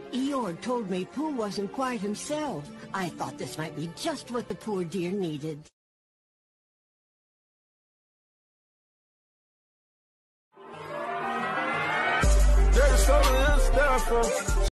Eeyore told me Pooh wasn't quite himself. I thought this might be just what the poor dear needed. There's some of this stuff